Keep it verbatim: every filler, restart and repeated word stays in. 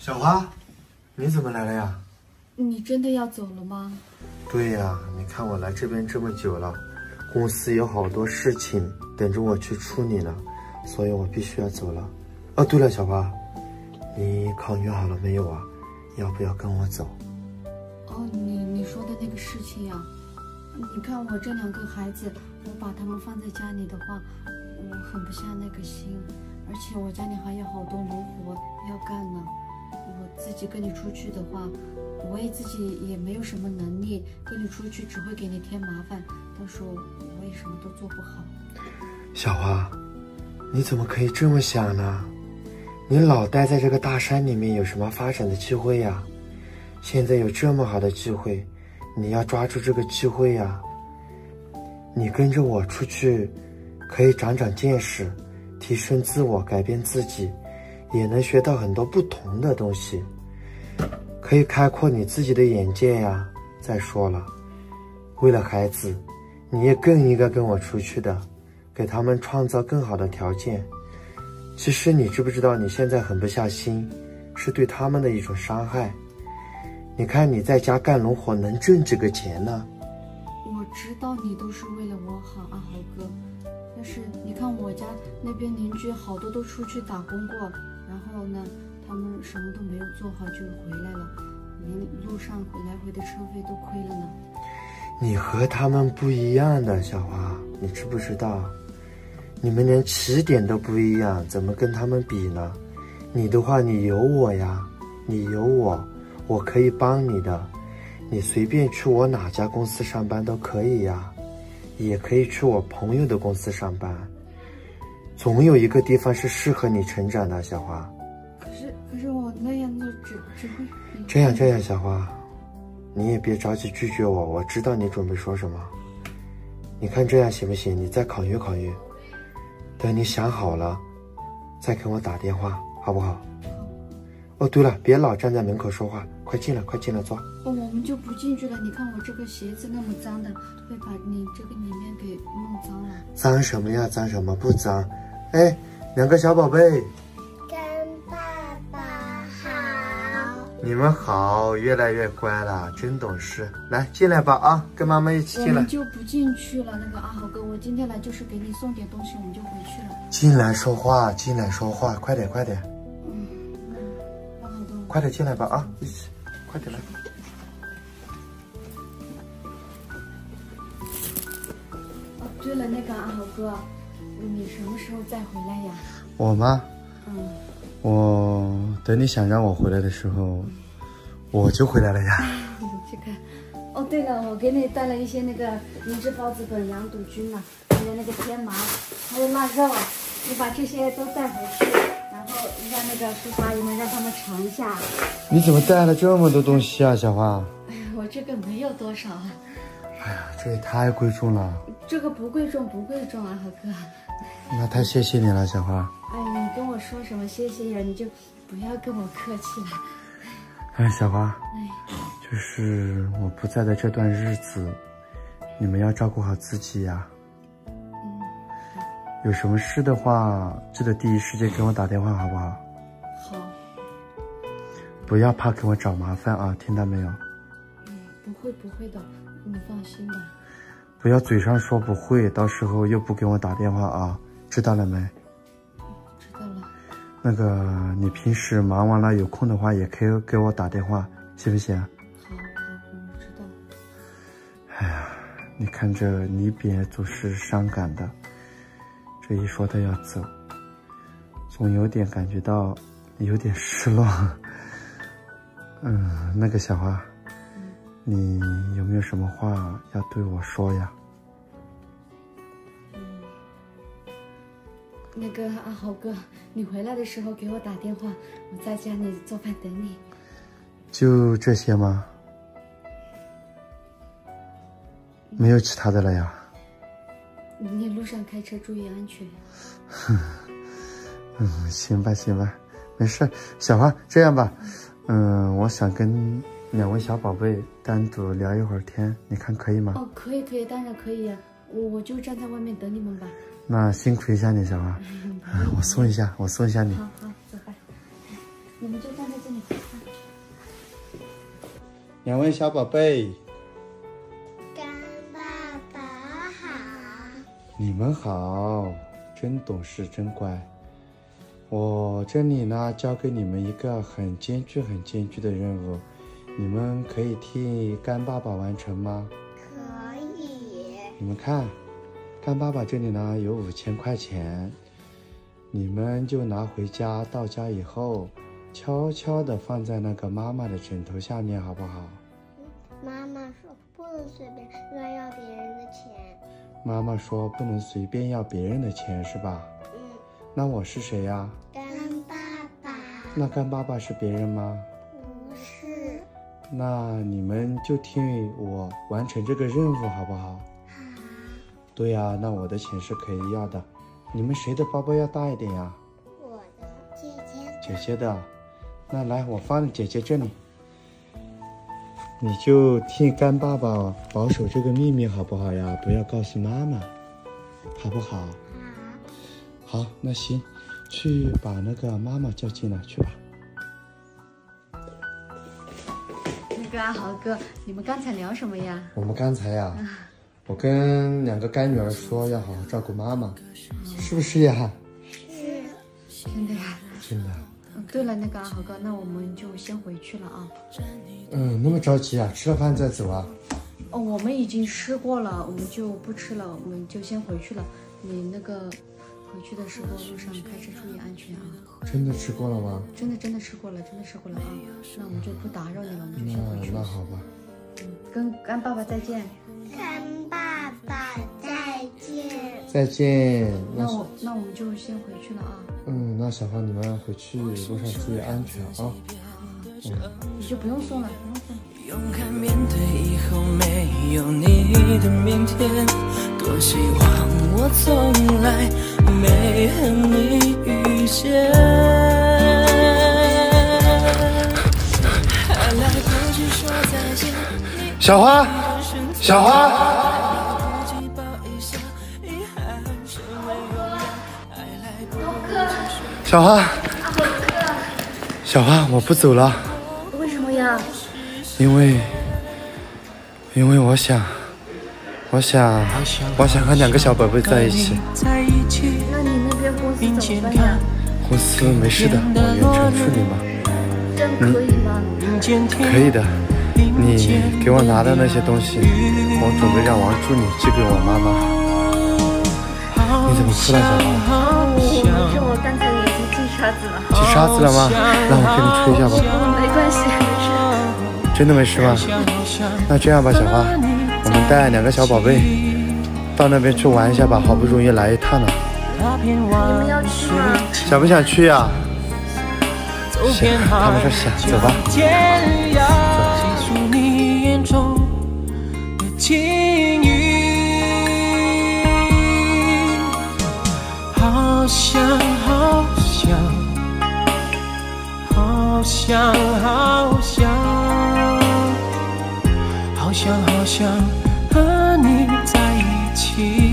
小花，你怎么来了呀？ 你真的要走了吗？ 对呀，你看我来这边这么久了，公司有好多事情等着我去处理呢，所以我必须要走了。哦，对了，小花，你考虑好了没有啊？要不要跟我走？ 哦，你你说的那个事情呀、啊，你看我这两个孩子，我把他们放在家里的话，我狠不下那个心，而且我家里还有好多农活要干呢。我自己跟你出去的话，我也自己也没有什么能力，跟你出去只会给你添麻烦，到时候我也什么都做不好。 小花，你怎么可以这么想呢？你老待在这个大山里面，有什么发展的机会呀？现在有这么好的机会，你要抓住这个机会呀！你跟着我出去，可以长长见识，提升自我，改变自己，也能学到很多不同的东西，可以开阔你自己的眼界呀。再说了，为了孩子，你也更应该跟我出去的，给他们创造更好的条件。其实你知不知道，你现在狠不下心，是对他们的一种伤害。你看你在家干农活能挣几个钱呢？ 我知道你都是为了我好，阿豪哥，但是你看我家那边邻居好多都出去打工过，然后呢，他们什么都没有做好就回来了，连路上来回的车费都亏了呢。 你和他们不一样的，小花，你知不知道？你们连起点都不一样，怎么跟他们比呢？你的话，你有我呀，你有我，我可以帮你的。你随便去我哪家公司上班都可以呀，也可以去我朋友的公司上班。总有一个地方是适合你成长的，小花。 可是，可是我那样就只只会…… 这样这样，小花，你也别着急拒绝我，我知道你准备说什么。你看这样行不行？你再考虑考虑，等你想好了，再给我打电话，好不好？哦，对了，别老站在门口说话，快进来，快进来坐。 哦，我们就不进去了。你看我这个鞋子那么脏的，会把你这个里面给弄脏了。 脏什么呀？脏什么？不脏。哎，两个小宝贝， 跟爸爸好。 你们好，越来越乖了，真懂事。来，进来吧啊，跟妈妈一起进来。 我们就不进去了。那个阿豪哥，我今天来就是给你送点东西，我们就回去了。 进来说话，进来说话，快点，快点。快点进来吧啊！一起，快点来。 哦，对了，那个阿豪哥，你什么时候再回来呀？ 我吗？ 嗯。 我等你想让我回来的时候，我就回来了呀。 这个，哦，对了，我给你带了一些那个明治孢子粉、羊肚菌啊，还有那个天麻，还有腊肉啊，你把这些都带回去。然后让那个叔叔阿姨们让他们尝一下。 你怎么带了这么多东西啊，小花？ 我这个没有多少啊。 哎呀，这也太贵重了。 这个不贵重，不贵重啊，豪哥。 那太谢谢你了，小花。 哎，你跟我说什么谢谢呀？你就不要跟我客气了。 哎，小花， 哎， 就是我不在的这段日子，你们要照顾好自己呀。有什么事的话，记得第一时间给我打电话，好不好？ 好。 不要怕给我找麻烦啊，听到没有？ 嗯，不会不会的，你放心吧。 不要嘴上说不会，到时候又不给我打电话啊，知道了没？ 知道了。 那个，你平时忙完了有空的话，也可以给我打电话，行不行？ 好，好，我知道。 哎呀，你看着离别总是伤感的。这一说他要走，总有点感觉到有点失落。嗯，那个小花，嗯、你有没有什么话要对我说呀？ 嗯，那个阿豪哥，你回来的时候给我打电话，我在家里做饭等你。 就这些吗？没有其他的了呀？ 你路上开车注意安全。 嗯，行吧，行吧，没事。小花，这样吧，嗯，我想跟两位小宝贝单独聊一会儿天，你看可以吗？ 哦，可以，可以，当然可以呀。我我就站在外面等你们吧。 那辛苦一下你，小花。嗯，我送一下，我送一下你。 好好，走吧。 你们就站在这里。 两位小宝贝， 干爸爸好。 你们好，真懂事，真乖。我这里呢，交给你们一个很艰巨、很艰巨的任务，你们可以替干爸爸完成吗？ 可以。 你们看，干爸爸这里呢有五千块钱，你们就拿回家，到家以后，悄悄地放在那个妈妈的枕头下面，好不好？ 妈妈说不能随便乱要别人的钱。 妈妈说不能随便要别人的钱，是吧？ 嗯。 那我是谁呀？ 干爸爸。 那干爸爸是别人吗？ 不是。 那你们就替我完成这个任务，好不好？ 好。 对呀，那我的钱是可以要的。你们谁的包包要大一点呀？ 我的姐姐。 姐姐的。那来，我放在姐姐这里。你就替干爸爸保守这个秘密，好不好呀？不要告诉妈妈，好不好？ 好。 好，那行，去把那个妈妈叫进来，去吧。 那个阿豪哥，你们刚才聊什么呀？ 我们刚才呀，我跟两个干女儿说要好好照顾妈妈，是不是呀？ 是。 真的呀？ 真的。 嗯，对了，那个阿豪哥，那我们就先回去了啊。 嗯，那么着急啊？吃了饭再走啊？ 哦，我们已经吃过了，我们就不吃了，我们就先回去了。你那个回去的时候路上开车注意安全啊。 真的吃过了吗？ 真的真的吃过了，真的吃过了啊。那我们就不打扰你了，我们就那先回去了。 那好吧。 嗯，跟干爸爸再见。 干爸爸再见。 再见。 那我那我们就先回去了啊。 嗯，那小芳你们回去路上注意安全啊。 嗯，你就不用送了，不用送了。 勇敢面对以后没有你的明天，多希望我从来没和你遇见，还来不及说再见。 小花，小花。小花，小花，我不走了。 为什么呀？ 因为，因为我想，我想，我想和两个小宝贝在一起。 那你那边公司怎么办呀？ 公司没事的，我远程处理嘛。 真可以吗？ 可以的，你给我拿的那些东西，我准备让王助理寄给我妈妈。你怎么哭了，小花？ 我没事，我刚才已经进沙子了。 进沙子了吗？让我给你吹一下吧。 没关系，没事。 真的没事吗？那这样吧，小花，我们带两个小宝贝到那边去玩一下吧，好不容易来一趟了。 你们要去吗？ 想不想去呀？想，他们说想，走吧。 好想好想好想好想好想好想和你在一起。